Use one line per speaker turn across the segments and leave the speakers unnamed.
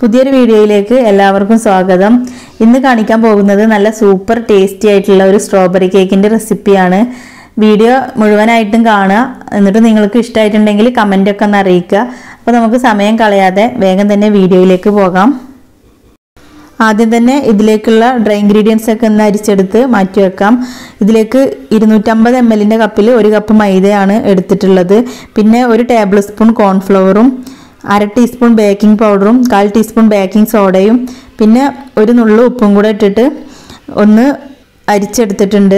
പുതിയൊരു വീഡിയോയിലേക്ക് എല്ലാവർക്കും സ്വാഗതം. ഇന്ന് കാണിക്കാൻ പോകുന്നത് നല്ല സൂപ്പർ ടേസ്റ്റി ആയിട്ടുള്ള ഒരു സ്ട്രോബെറി കേക്കിന്റെ റെസിപ്പിയാണ്. വീഡിയോ മുഴുവനായിട്ടും കാണുക. എന്നിട്ട് നിങ്ങൾക്ക് ഇഷ്ടമായിട്ടുണ്ടെങ്കിൽ കമന്റ് ഒക്കെ ഒന്ന് അറിയിക്കുക. അപ്പോൾ നമുക്ക് സമയം കളയാതെ വേഗം തന്നെ വീഡിയോയിലേക്ക് പോകാം. ആദ്യം തന്നെ ഇതിലേക്കുള്ള ഡ്രൈ ഇൻഗ്രീഡിയൻസ് ഒക്കെ ഒന്ന് അരിച്ചെടുത്ത് മാറ്റി വെക്കാം. ഇതിലേക്ക് 250 ml കപ്പിൽ 1 കപ്പ് മൈദയാണ് എടുത്തിട്ടുള്ളത്. പിന്നെ 1 ടേബിൾ സ്പൂൺ കോൺഫ്ലവറും 1/2 ടീസ്പൂൺ ബേക്കിംഗ് പൗഡറും 1/4 ടീസ്പൂൺ ബേക്കിംഗ് സോഡയും പിന്നെ ഒരു നുള്ളു ഉപ്പും കൂടെ ഇട്ടിട്ട് ഒന്ന് അരിച്ചെടുത്തിട്ടുണ്ട്.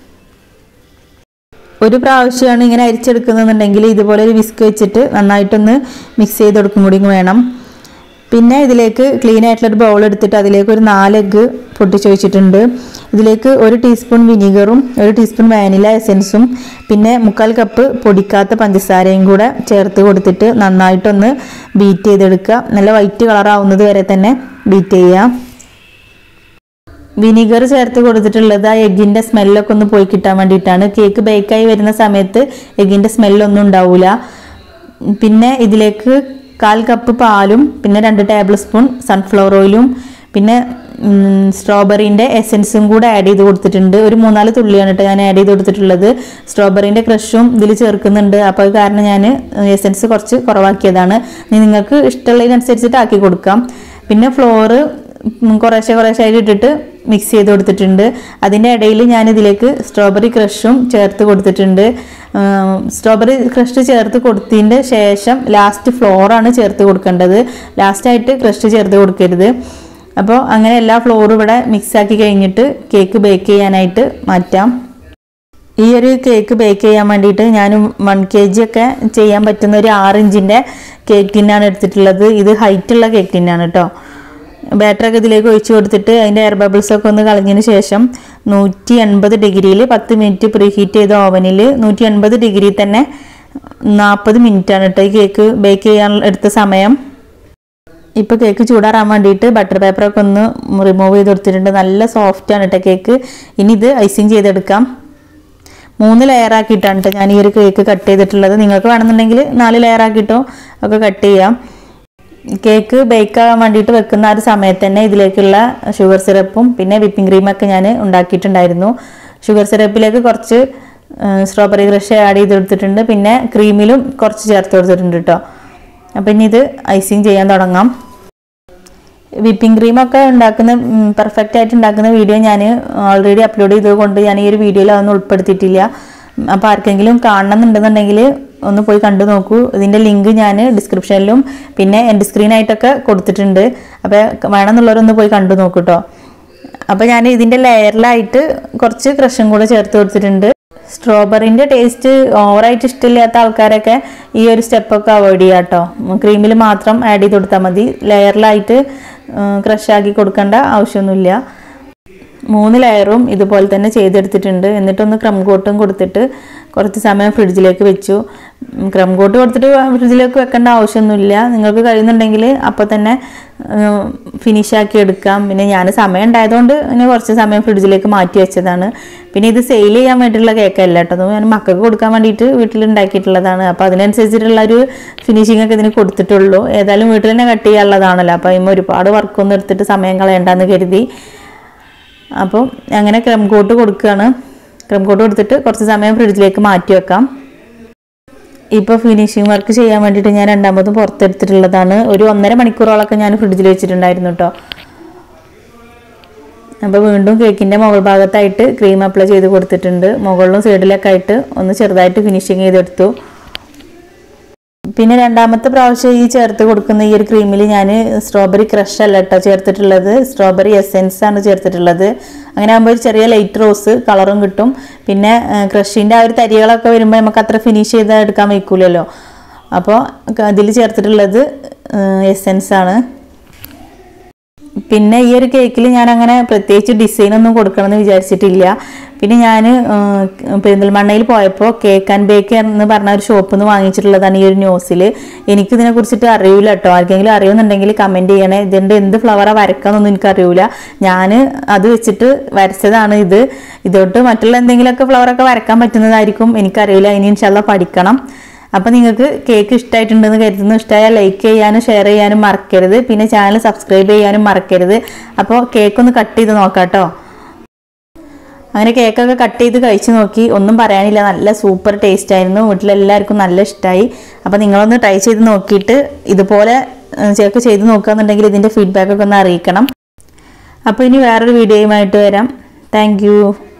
ഒരു പ്രാവശ്യമാണ് ഇങ്ങനെ അരിച്ചെടുക്കുന്നതെന്നുണ്ടെങ്കിൽ ഇതുപോലെ ഒരു വിസ്ക് വെച്ചിട്ട് നന്നായിട്ടൊന്ന് മിക്സ് ചെയ്ത് കൊടുക്കും കൂടി വേണം. പിന്നെ ഇതിലേക്ക് ക്ലീൻ ആയിട്ടുള്ളൊരു ബൗൾ എടുത്തിട്ട് അതിലേക്ക് ഒരു 4 എഗ്ഗ് പൊട്ടിച്ച് വെച്ചിട്ടുണ്ട്. ഇതിലേക്ക് 1 ടീസ്പൂൺ വിനീഗറും 1 ടീസ്പൂൺ വാനില എസൻസും പിന്നെ 1/4 കപ്പ് പൊടിക്കാത്ത പഞ്ചസാരയും കൂടെ ചേർത്ത് കൊടുത്തിട്ട് നന്നായിട്ടൊന്ന് ബീറ്റ് ചെയ്തെടുക്കുക. നല്ല വൈറ്റ് കളറാവുന്നത് വരെ തന്നെ ബീറ്റ് ചെയ്യുക. വിനീഗർ ചേർത്ത് കൊടുത്തിട്ടുള്ളത് ആ എഗ്ഗിൻ്റെ സ്മെല്ലൊക്കെ ഒന്ന് പോയി കിട്ടാൻ വേണ്ടിയിട്ടാണ്. കേക്ക് ബേക്കായി വരുന്ന സമയത്ത് എഗ്ഗിൻ്റെ സ്മെല്ലൊന്നും ഉണ്ടാവില്ല. പിന്നെ ഇതിലേക്ക് 1/4 കപ്പ് പാലും പിന്നെ 2 ടേബിൾ സ്പൂൺ സൺഫ്ലവർ ഓയിലും പിന്നെ സ്ട്രോബെറിൻ്റെ എസൻസും കൂടെ ആഡ് ചെയ്ത് കൊടുത്തിട്ടുണ്ട്. ഒരു 3-4 തുള്ളിയാണ് കേട്ടോ ഞാൻ ആഡ് ചെയ്ത് കൊടുത്തിട്ടുള്ളത്. സ്ട്രോബെറിൻ്റെ ക്രഷും ഇതിൽ ചേർക്കുന്നുണ്ട്. അപ്പോൾ അത് കാരണം ഞാൻ എസൻസ് കുറച്ച് കുറവാക്കിയതാണ്. നിങ്ങൾക്ക് ഇഷ്ടമുള്ളതിനനുസരിച്ചിട്ട് ആക്കി കൊടുക്കാം. പിന്നെ ഫ്ലോറ് കുറേശ്ശെ ആയിട്ട് ഇട്ടിട്ട് മിക്സ് ചെയ്ത് കൊടുത്തിട്ടുണ്ട്. അതിൻ്റെ ഇടയിൽ ഞാൻ ഇതിലേക്ക് സ്ട്രോബെറി ക്രഷും ചേർത്ത് കൊടുത്തിട്ടുണ്ട്. സ്ട്രോബെറി ക്രഷ് ചേർത്ത് കൊടുത്തതിൻ്റെ ശേഷം ലാസ്റ്റ് ഫ്ലോറാണ് ചേർത്ത് കൊടുക്കേണ്ടത്. ലാസ്റ്റായിട്ട് ക്രഷ് ചേർത്ത് കൊടുക്കരുത്. അപ്പോൾ അങ്ങനെ എല്ലാ ഫ്ലോറും ഇവിടെ മിക്സാക്കി കഴിഞ്ഞിട്ട് കേക്ക് ബേക്ക് ചെയ്യാനായിട്ട് മാറ്റാം. ഈ ഒരു കേക്ക് ബേക്ക് ചെയ്യാൻ വേണ്ടിയിട്ട് ഞാൻ 1 kg ഒക്കെ ചെയ്യാൻ പറ്റുന്ന ഒരു 6 ഇഞ്ചിൻ്റെ കേക്ക് ടിന്നാണ് എടുത്തിട്ടുള്ളത്. ഇത് ഹൈറ്റുള്ള കേക്ക് ടിന്നാണ് കേട്ടോ. ബാറ്ററൊക്കെ ഇതിലേക്ക് ഒഴിച്ച് കൊടുത്തിട്ട് അതിൻ്റെ എയർ ബബിൾസൊക്കെ ഒന്ന് കളഞ്ഞതിന് ശേഷം 180 ഡിഗ്രിയിൽ 10 മിനിറ്റ് പ്രീ ഹീറ്റ് ചെയ്ത ഓവനിൽ 180 ഡിഗ്രി തന്നെ 40 മിനിറ്റാണ് കേട്ടോ ഈ കേക്ക് ബേക്ക് ചെയ്യാൻ എടുത്ത സമയം. ഇപ്പോൾ കേക്ക് ചൂടാറാൻ വേണ്ടിയിട്ട് ബട്ടർ പേപ്പറൊക്കെ ഒന്ന് റിമൂവ് ചെയ്ത് കൊടുത്തിട്ടുണ്ട്. നല്ല സോഫ്റ്റാണ് കേട്ടോ കേക്ക്. ഇനി ഇത് ഐസിങ് ചെയ്തെടുക്കാം. 3 ലെയർ ആക്കിയിട്ടാണ് കേട്ടോ ഞാൻ ഈ ഒരു കേക്ക് കട്ട് ചെയ്തിട്ടുള്ളത്. നിങ്ങൾക്ക് വേണമെന്നുണ്ടെങ്കിൽ 4 ലെയർ ആക്കിയിട്ടോ ഒക്കെ കട്ട് ചെയ്യാം. കേക്ക് ബേക്ക് ആകാൻ വേണ്ടിയിട്ട് വെക്കുന്ന ആ ഒരു സമയത്ത് തന്നെ ഇതിലേക്കുള്ള ഷുഗർ സിറപ്പും പിന്നെ വിപ്പിംഗ് ക്രീമൊക്കെ ഞാൻ ഉണ്ടാക്കിയിട്ടുണ്ടായിരുന്നു. ഷുഗർ സിറപ്പിലേക്ക് കുറച്ച് സ്ട്രോബെറി ക്രഷ് ആഡ് ചെയ്ത് കൊടുത്തിട്ടുണ്ട്. പിന്നെ ക്രീമിലും കുറച്ച് ചേർത്ത് കൊടുത്തിട്ടുണ്ട് കേട്ടോ. അപ്പം ഇനി ഇത് ഐസിങ് ചെയ്യാൻ തുടങ്ങാം. വിപ്പിംഗ് ക്രീമൊക്കെ ഉണ്ടാക്കുന്ന പെർഫെക്റ്റ് ആയിട്ട് ഉണ്ടാക്കുന്ന വീഡിയോ ഞാൻ ഓൾറെഡി അപ്ലോഡ് ചെയ്തുകൊണ്ട് ഞാൻ ഈ ഒരു വീഡിയോയിൽ അതൊന്നും ഉൾപ്പെടുത്തിയിട്ടില്ല. അപ്പോൾ ആർക്കെങ്കിലും കാണണമെന്നുണ്ടെന്നുണ്ടെങ്കിൽ ഒന്ന് പോയി കണ്ടു നോക്കൂ. ഇതിൻ്റെ ലിങ്ക് ഞാൻ ഡിസ്ക്രിപ്ഷനിലും പിന്നെ എൻ്റെ സ്ക്രീനായിട്ടൊക്കെ കൊടുത്തിട്ടുണ്ട്. അപ്പോൾ വേണമെന്നുള്ളവരൊന്ന് പോയി കണ്ടു നോക്കൂ കേട്ടോ. അപ്പോൾ ഞാൻ ഇതിൻ്റെ ലെയറിലായിട്ട് കുറച്ച് ക്രഷും കൂടെ ചേർത്ത് കൊടുത്തിട്ടുണ്ട്. സ്ട്രോബെറിൻ്റെ ടേസ്റ്റ് ഓവറായിട്ട് ഇഷ്ടമില്ലാത്ത ആൾക്കാരൊക്കെ ഈ ഒരു സ്റ്റെപ്പൊക്കെ അവോയ്ഡ് ചെയ്യുക കേട്ടോ. ക്രീമിൽ മാത്രം ആഡ് ചെയ്ത് കൊടുത്താൽ മതി. ലെയറിലായിട്ട് ക്രഷാക്കി കൊടുക്കേണ്ട ആവശ്യമൊന്നുമില്ല. 3 ലെയറും ഇതുപോലെ തന്നെ ചെയ്തെടുത്തിട്ടുണ്ട്. എന്നിട്ടൊന്ന് ക്രം കോട്ടും കൊടുത്തിട്ട് കുറച്ച് സമയം ഫ്രിഡ്ജിലേക്ക് വെച്ചു. ക്രം കോട്ട് കൊടുത്തിട്ട് ഫ്രിഡ്ജിലേക്ക് വെക്കേണ്ട ആവശ്യമൊന്നുമില്ല. നിങ്ങൾക്ക് കഴിയുന്നുണ്ടെങ്കിൽ അപ്പോൾ തന്നെ ഫിനിഷാക്കി എടുക്കാം. പിന്നെ ഞാൻ സമയം ഉണ്ടായതുകൊണ്ട് പിന്നെ കുറച്ച് സമയം ഫ്രിഡ്ജിലേക്ക് മാറ്റി വെച്ചതാണ്. പിന്നെ ഇത് സെയിൽ ചെയ്യാൻ വേണ്ടിയിട്ടുള്ള കേക്കല്ല കേട്ടോ. ഞാൻ മക്കൾക്ക് കൊടുക്കാൻ വേണ്ടിയിട്ട് വീട്ടിലുണ്ടാക്കിയിട്ടുള്ളതാണ്. അപ്പോൾ അതിനനുസരിച്ചിട്ടുള്ള ഒരു ഫിനിഷിംഗ് ഒക്കെ ഇതിന് കൊടുത്തിട്ടുള്ളൂ. ഏതായാലും വീട്ടിൽ തന്നെ കട്ട് ചെയ്യാനുള്ളതാണല്ലോ. അപ്പോൾ അതിന് ഒരുപാട് വർക്കൊന്നും എടുത്തിട്ട് സമയം കളയണ്ടെന്ന് കരുതി. അപ്പോൾ അങ്ങനെ ക്രം കോട്ട് കൊടുക്കുകയാണ്. ക്രം കോട്ട് കൊടുത്തിട്ട് കുറച്ച് സമയം ഫ്രിഡ്ജിലേക്ക് മാറ്റി വെക്കാം. ഇപ്പോൾ ഫിനിഷിങ് വർക്ക് ചെയ്യാൻ വേണ്ടിയിട്ട് ഞാൻ രണ്ടാമതും പുറത്തെടുത്തിട്ടുള്ളതാണ്. ഒരു 1.5 മണിക്കൂറോളൊക്കെ ഞാൻ ഫ്രിഡ്ജിൽ വെച്ചിട്ടുണ്ടായിരുന്നു കേട്ടോ. അപ്പോൾ വീണ്ടും കേക്കിൻ്റെ മുകൾ ഭാഗത്തായിട്ട് ക്രീം അപ്ലൈ ചെയ്ത് കൊടുത്തിട്ടുണ്ട്. മുകളിലും സൈഡിലൊക്കെ ആയിട്ട് ഒന്ന് ചെറുതായിട്ട് ഫിനിഷിങ് ചെയ്തെടുത്തു. പിന്നെ രണ്ടാമത്തെ പ്രാവശ്യം ഈ ചേർത്ത് കൊടുക്കുന്ന ഈ ഒരു ക്രീമിൽ ഞാൻ സ്ട്രോബെറി ക്രഷ് അല്ല കേട്ടോ ചേർത്തിട്ടുള്ളത്. സ്ട്രോബെറി എസെൻസ് ആണ് ചേർത്തിട്ടുള്ളത്. അങ്ങനെ ആകുമ്പോൾ ഒരു ചെറിയ ലൈറ്റ് റോസ് കളറും കിട്ടും. പിന്നെ ക്രഷിൻ്റെ ആ ഒരു തരികളൊക്കെ വരുമ്പോൾ നമുക്ക് അത്ര ഫിനിഷ് ചെയ്ത് എടുക്കാൻ വയ്ക്കൂലല്ലോ. അപ്പോൾ അതിൽ ചേർത്തിട്ടുള്ളത് എസെൻസ് ആണ്. പിന്നെ ഈ ഒരു കേക്കിൽ ഞാൻ അങ്ങനെ പ്രത്യേകിച്ച് ഡിസൈനൊന്നും കൊടുക്കണമെന്ന് വിചാരിച്ചിട്ടില്ല. പിന്നെ ഞാൻ പെരിന്തൽമണ്ണയിൽ പോയപ്പോൾ കേക്ക് ആൻഡ് ബേക്ക് എന്ന് പറഞ്ഞ ഒരു ഷോപ്പിൽ നിന്ന് വാങ്ങിച്ചിട്ടുള്ളതാണ് ഈ ഒരു ന്യൂസിൽ. എനിക്കിതിനെ കുറിച്ചിട്ട് അറിയില്ല കേട്ടോ. ആർക്കെങ്കിലും അറിയുന്നുണ്ടെങ്കിൽ കമൻറ്റ് ചെയ്യണേ. ഇതിൻ്റെ എന്ത് ഫ്ലവറാണ് വരക്കാന്നൊന്നും എനിക്കറിയില്ല. ഞാൻ അത് വെച്ചിട്ട് വരച്ചതാണ് ഇതോട്ട് മറ്റുള്ള എന്തെങ്കിലുമൊക്കെ ഫ്ലവറൊക്കെ വരക്കാൻ പറ്റുന്നതായിരിക്കും. എനിക്കറിയില്ല. ഇനി ഇൻഷാല്ലാ പഠിക്കണം. അപ്പോൾ നിങ്ങൾക്ക് കേക്ക് ഇഷ്ടമായിട്ടുണ്ടെന്ന് കരുതുന്നു. ഇഷ്ടമായാൽ ലൈക്ക് ചെയ്യാനും ഷെയർ ചെയ്യാനും മറക്കരുത്. പിന്നെ ചാനൽ സബ്സ്ക്രൈബ് ചെയ്യാനും മറക്കരുത്. അപ്പോൾ കേക്കൊന്ന് കട്ട് ചെയ്ത് നോക്കാം കേട്ടോ. അങ്ങനെ കേക്കൊക്കെ കട്ട് ചെയ്ത് കഴിച്ച് നോക്കി, ഒന്നും പറയാനില്ല, നല്ല സൂപ്പർ ടേസ്റ്റ് ആയിരുന്നു. വീട്ടിലെല്ലാവർക്കും നല്ല ഇഷ്ടമായി. അപ്പോൾ നിങ്ങളൊന്ന് ട്രൈ ചെയ്ത് നോക്കിയിട്ട് ഇതുപോലെ കേക്ക് ചെയ്ത് നോക്കുകയെന്നുണ്ടെങ്കിൽ ഇതിൻ്റെ ഫീഡ്ബാക്കൊക്കെ ഒന്ന് അറിയിക്കണം. അപ്പോൾ ഇനി വേറൊരു വീഡിയോയുമായിട്ട് വരാം. Thank U.